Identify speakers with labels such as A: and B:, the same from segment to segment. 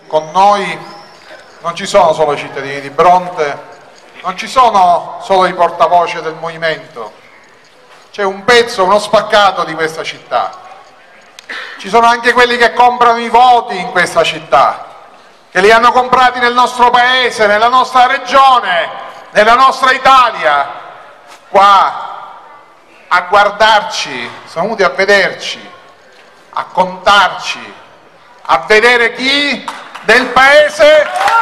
A: con noi non ci sono solo i cittadini di Bronte, non ci sono solo i portavoce del movimento, c'è un pezzo, uno spaccato di questa città, ci sono anche quelli che comprano i voti in questa città, che li hanno comprati nel nostro paese, nella nostra regione, nella nostra Italia, qua a guardarci, sono venuti a vederci, a contarci, a vedere chi del paese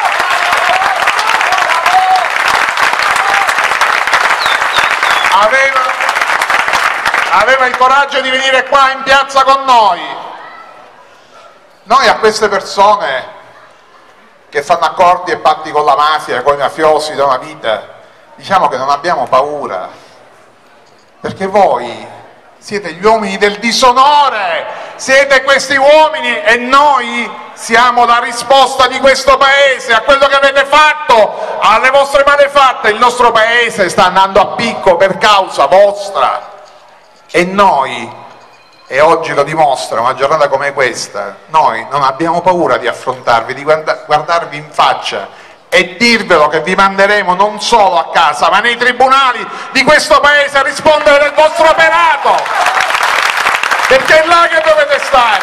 A: aveva il coraggio di venire qua in piazza con noi. Noi a queste persone che fanno accordi e patti con la mafia, con i mafiosi da una vita, diciamo che non abbiamo paura, perché voi siete gli uomini del disonore, siete questi uomini e noi siamo la risposta di questo paese a quello che avete fatto, alle vostre malefatte. Il nostro paese sta andando a picco per causa vostra e noi, e oggi lo dimostra una giornata come questa, noi non abbiamo paura di affrontarvi, di guardarvi in faccia e dirvelo che vi manderemo non solo a casa ma nei tribunali di questo paese a rispondere del vostro operato, perché è là che dovete stare.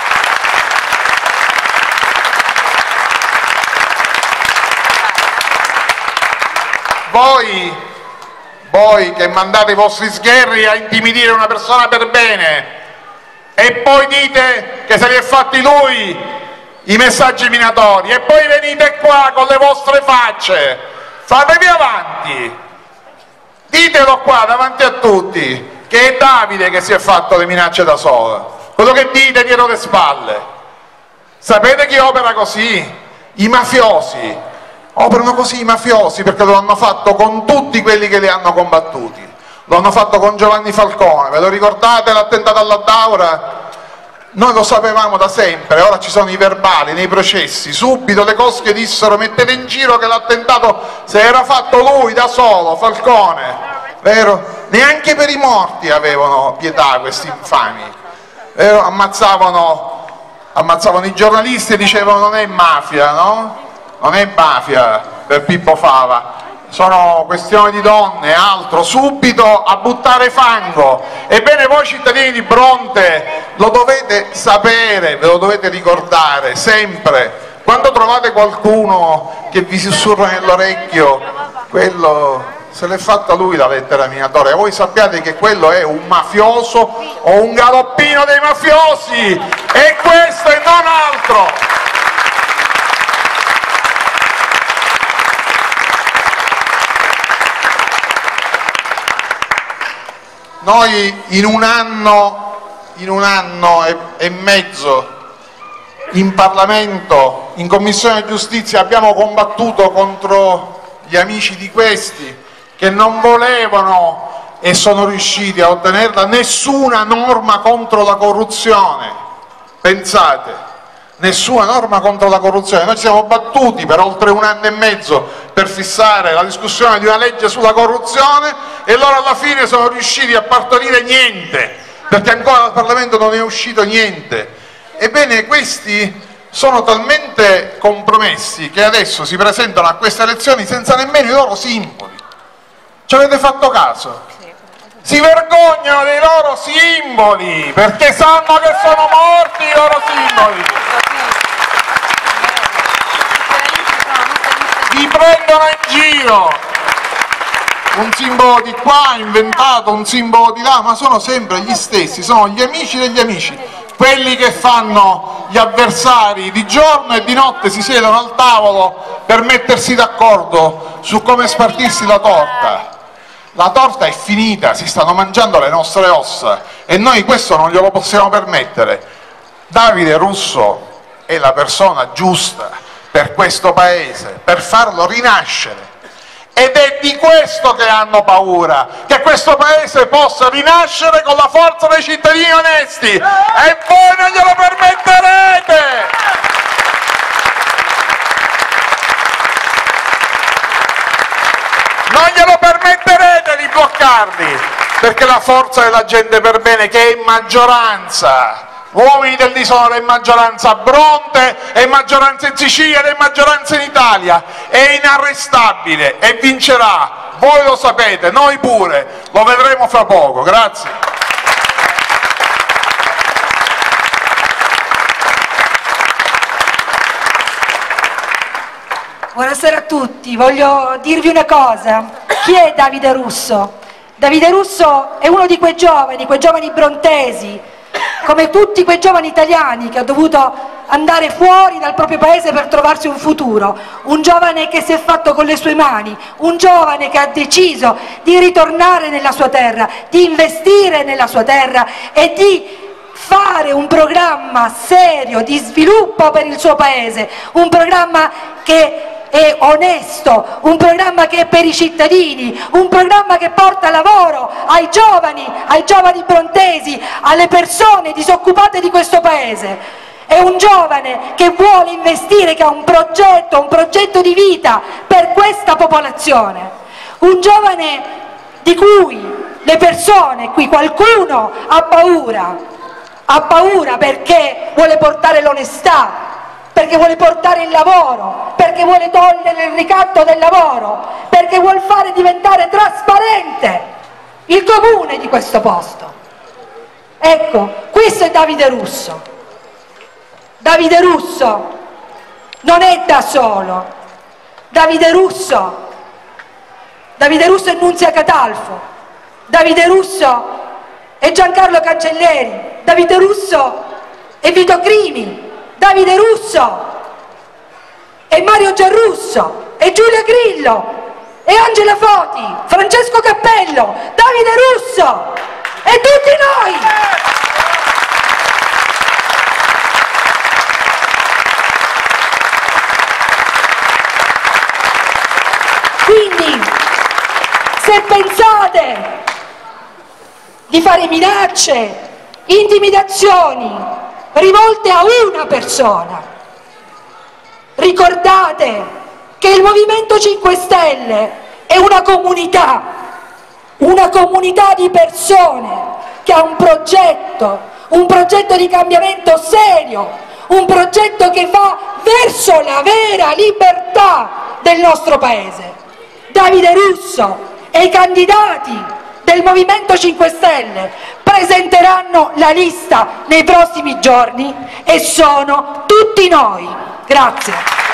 A: Voi che mandate i vostri sgherri a intimidire una persona per bene e poi dite che se li è fatti lui i messaggi minatori e poi venite qua con le vostre facce, fatevi avanti, ditelo qua davanti a tutti che è Davide che si è fatto le minacce da solo, quello che dite dietro le spalle. Sapete chi opera così? I mafiosi, operano così i mafiosi perché lo hanno fatto con tutti quelli che li hanno combattuti, lo hanno fatto con Giovanni Falcone, ve lo ricordate l'attentato all'Addaura? Noi lo sapevamo da sempre, ora ci sono i verbali nei processi, subito le cosche dissero mettete in giro che l'attentato se era fatto lui da solo, Falcone, vero? Neanche per i morti avevano pietà questi infami, vero? Ammazzavano i giornalisti e dicevano non è mafia, no? Non è mafia per Pippo Fava, sono questioni di donne, altro, subito a buttare fango. Ebbene voi cittadini di Bronte lo dovete sapere, ve lo dovete ricordare sempre, quando trovate qualcuno che vi sussurra nell'orecchio, quello se l'è fatta lui la lettera minatoria, voi sappiate che quello è un mafioso o un galoppino dei mafiosi, e questo e non altro. Noi in un anno e mezzo in Parlamento, in Commissione Giustizia, abbiamo combattuto contro gli amici di questi che non volevano, e sono riusciti a ottenerla, nessuna norma contro la corruzione. Pensate, nessuna norma contro la corruzione. Noi ci siamo battuti per oltre un anno e mezzo per fissare la discussione di una legge sulla corruzione e loro alla fine sono riusciti a partorire niente, perché ancora dal Parlamento non è uscito niente. Ebbene, questi sono talmente compromessi che adesso si presentano a queste elezioni senza nemmeno i loro simboli. Ci avete fatto caso? Si vergognano dei loro simboli perché sanno che sono morti i loro simboli. Vi prendono in giro, un simbolo di qua inventato, un simbolo di là, ma sono sempre gli stessi, sono gli amici degli amici, quelli che fanno gli avversari di giorno e di notte si siedono al tavolo per mettersi d'accordo su come spartirsi la torta. La torta è finita, si stanno mangiando le nostre ossa e noi questo non glielo possiamo permettere. Davide Russo è la persona giusta per questo paese, per farlo rinascere, ed è di questo che hanno paura, che questo paese possa rinascere con la forza dei cittadini onesti, e voi non glielo permetterete! Non glielo permetterete di bloccarli, perché la forza della gente per bene, che è in maggioranza, uomini del disonore e maggioranza a Bronte, e maggioranza in Sicilia e maggioranza in Italia, è inarrestabile e vincerà, voi lo sapete, noi pure, lo vedremo fra poco. Grazie.
B: Buonasera a tutti, voglio dirvi una cosa. Chi è Davide Russo? Davide Russo è uno di quei giovani brontesi, come tutti quei giovani italiani che hanno dovuto andare fuori dal proprio paese per trovarsi un futuro, un giovane che si è fatto con le sue mani, un giovane che ha deciso di ritornare nella sua terra, di investire nella sua terra e di fare un programma serio di sviluppo per il suo paese, un programma che è onesto, un programma che è per i cittadini, un programma che porta lavoro ai giovani brontesi, alle persone disoccupate di questo paese. È un giovane che vuole investire, che ha un progetto di vita per questa popolazione, un giovane di cui le persone, qui qualcuno ha paura perché vuole portare l'onestà, perché vuole portare il lavoro, perché vuole togliere il ricatto del lavoro, perché vuole fare diventare trasparente il comune di questo posto. Ecco, questo è Davide Russo. Davide Russo non è da solo. Davide Russo è Nunzia Catalfo. Davide Russo è Giancarlo Cancelleri. Davide Russo è Vito Crimi. Davide Russo e Mario Giarrusso e Giulia Grillo e Angela Foti, Francesco Cappello, Davide Russo e tutti noi. Quindi se pensate di fare minacce, intimidazioni rivolte a una persona, ricordate che il Movimento 5 Stelle è una comunità di persone che ha un progetto di cambiamento serio, un progetto che va verso la vera libertà del nostro paese. Davide Russo e i candidati del Movimento 5 Stelle presenteranno la lista nei prossimi giorni e sono tutti noi. Grazie.